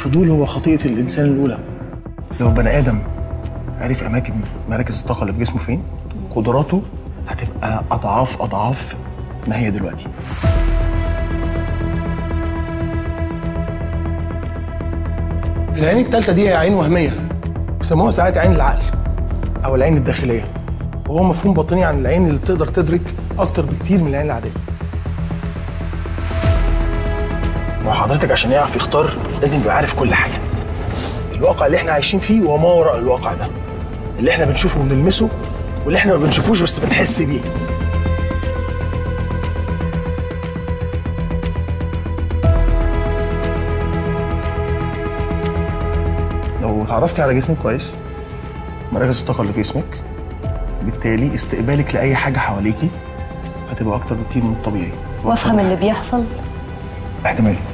الفضول هو خطيئة الإنسان الأولى. لو بني آدم عرف أماكن مراكز الطاقة اللي في جسمه فين، قدراته هتبقى أضعاف أضعاف ما هي دلوقتي. العين التالتة دي هي عين وهمية، بيسموها ساعات عين العقل أو العين الداخلية، وهو مفهوم باطني عن العين اللي بتقدر تدرك أكتر بكتير من العين العادية. وحضرتك عشان يعرف يختار لازم يبقى عارف كل حاجة، الواقع اللي احنا عايشين فيه وما وراء الواقع ده، اللي احنا بنشوفه وبنلمسه واللي احنا ما بنشوفوش بس بنحس بيه. لو اتعرفتي على جسمك كويس، مراكز الطاقة اللي في جسمك، بالتالي استقبالك لأي حاجة حواليكي هتبقى أكتر بكتير من الطبيعي. وافهم اللي بيحصل؟ احتمال.